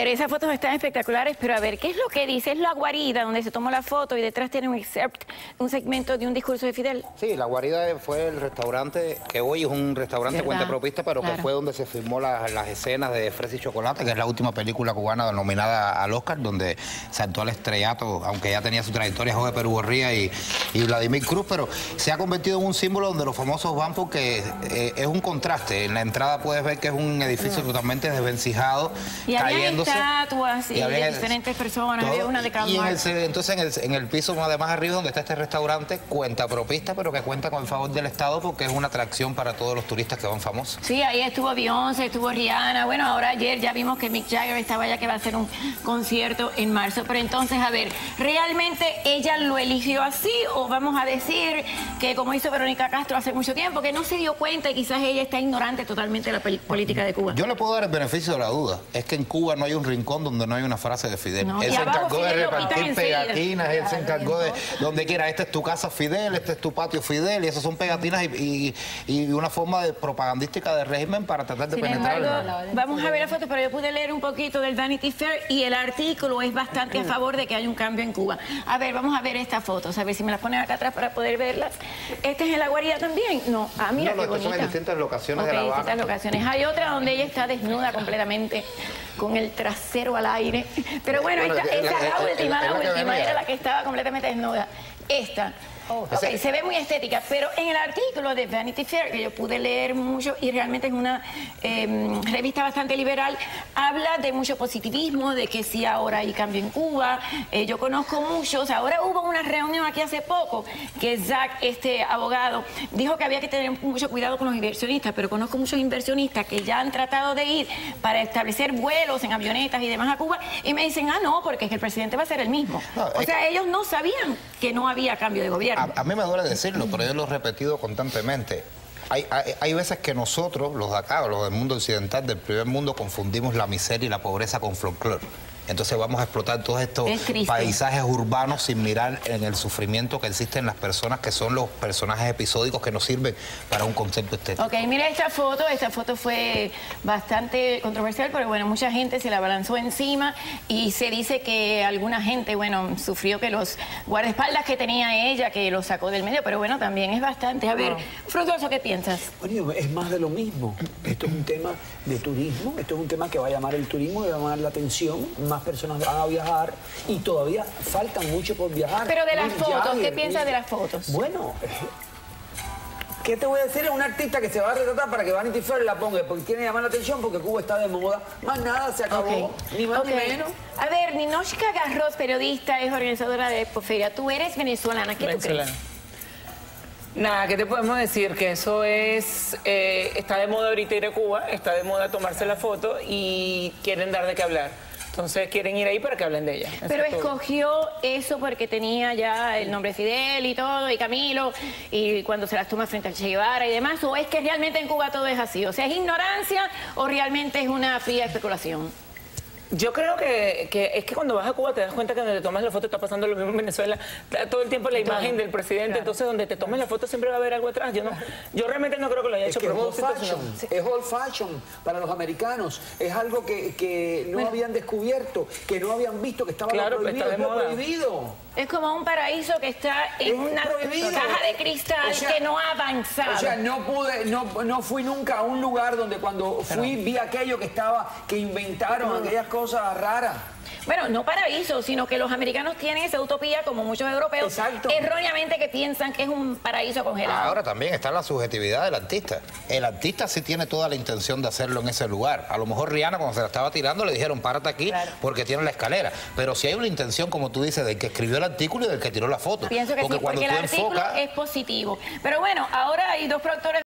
Señores, esas fotos están espectaculares, pero a ver, ¿qué es lo que dice? Es la guarida donde se tomó la foto y detrás tiene un excerpt, un segmento de un discurso de Fidel. Sí, la guarida fue el restaurante, que hoy es un restaurante cuentapropista, pero que fue donde se filmó las escenas de Fresa y Chocolate, que es la última película cubana nominada al Oscar, donde saltó al estrellato, aunque ya tenía su trayectoria Jorge Perú Gorría y Vladimir Cruz, pero se ha convertido en un símbolo donde los famosos van porque es un contraste. En la entrada puedes ver que es un edificio totalmente desvencijado, y cayéndose. Había estatuas y de diferentes personas, había una de cada uno. Entonces en el piso más arriba donde está este restaurante, cuentapropista, pero que cuenta con el favor del Estado porque es una atracción para todos los turistas que van famosos. Sí, ahí estuvo Beyoncé, estuvo Rihanna. Bueno, ahora ayer ya vimos que Mick Jagger estaba allá, que va a hacer un concierto en marzo. Pero entonces, a ver, ¿realmente ella lo eligió así o vamos a decir que como hizo Verónica Castro hace mucho tiempo, que no se dio cuenta y quizás ella está ignorante totalmente de la política de Cuba? Yo le puedo dar el beneficio de la duda. Es que en Cuba no hay un rincón donde no hay una frase de Fidel. No, él se encargó de repartir pegatinas, él se encargó de donde quiera, esta es tu casa Fidel, este es tu patio Fidel, y esas son pegatinas y una forma de propagandística del régimen para tratar de penetrar. Vamos a ver la foto, pero yo pude leer un poquito del Vanity Fair y el artículo es bastante a favor de que haya un cambio en Cuba. A ver, vamos a ver estas fotos, a ver si me las ponen acá atrás para poder verlas. ¿Este es en La Guarida también? No, mira qué bonita. Son en distintas locaciones de La Habana. Distintas locaciones. Hay otra donde ella está desnuda completamente, con el trasero al aire. Pero bueno, esta es la última era la que estaba completamente desnuda. Esta. Okay, se ve muy estética, pero en el artículo de Vanity Fair, que yo pude leer mucho y realmente es una revista bastante liberal, habla de mucho positivismo, de que sí ahora hay cambio en Cuba. Yo conozco muchos, ahora hubo una reunión aquí hace poco, que Zach, este abogado, dijo que había que tener mucho cuidado con los inversionistas, pero conozco muchos inversionistas que ya han tratado de ir para establecer vuelos en avionetas y demás a Cuba, y me dicen, no, porque es que el presidente va a ser el mismo. No, o sea, ellos no sabían que no había cambio de gobierno. A mí me duele decirlo, pero yo lo he repetido constantemente. Hay veces que nosotros, los de acá, los del mundo occidental, del primer mundo, confundimos la miseria y la pobreza con folclore. Entonces vamos a explotar todos estos paisajes urbanos sin mirar en el sufrimiento que existe en las personas que son los personajes episódicos que nos sirven para un concepto estético. Ok, mira esta foto fue bastante controversial, pero bueno, mucha gente se la abalanzó encima y se dice que alguna gente, bueno, sufrió que los guardaespaldas que tenía ella, que lo sacó del medio, pero bueno, también es bastante. A ver, Fructuoso, ¿qué piensas? Bueno, es más de lo mismo. Esto es un tema de turismo, esto es un tema que va a llamar el turismo, que va a llamar la atención, más personas van a viajar y todavía faltan mucho por viajar. Pero de las fotos, ¿qué piensas de las fotos? Bueno, ¿qué te voy a decir? Es un artista que se va a retratar para que Vanity Fair la ponga, porque tiene que llamar la atención, porque Cuba está de moda. Más nada, se acabó. Ni más ni menos. A ver, Ninochka Garros, periodista, es organizadora de Expoferia. Tú eres venezolana, ¿qué tú crees? Nada, ¿qué te podemos decir? Que eso es... está de moda ahorita ir a Cuba, está de moda tomarse la foto y quieren dar de qué hablar. Entonces quieren ir ahí para que hablen de ella. Pero escogió eso porque tenía ya el nombre Fidel y todo, y Camilo, y cuando se las toma frente al Che Guevara y demás, ¿o es que realmente en Cuba todo es así? O sea, ¿es ignorancia o realmente es una fría especulación? Yo creo que es que cuando vas a Cuba te das cuenta que donde te tomas la foto está pasando lo mismo en Venezuela. Todo el tiempo la imagen del presidente, entonces donde te tomes la foto siempre va a haber algo atrás. Yo realmente no creo que lo haya hecho a propósito. Es old fashion para los americanos. Es algo que no habían descubierto, que no habían visto, que estaba prohibido. Es como un paraíso que está en una caja de cristal, o sea, que no ha avanzado. O sea, no fui nunca a un lugar donde cuando fui vi aquello que inventaron, aquellas cosas raras. Bueno, no paraíso, sino que los americanos tienen esa utopía, como muchos europeos, erróneamente, que piensan que es un paraíso congelado. Ahora también está la subjetividad del artista. El artista sí tiene toda la intención de hacerlo en ese lugar. A lo mejor Rihanna, cuando se la estaba tirando, le dijeron, párate aquí, porque tiene la escalera. Pero si hay una intención, como tú dices, del que escribió el artículo y del que tiró la foto. Pienso que porque sí, porque el artículo es positivo. Pero bueno, ahora hay dos productores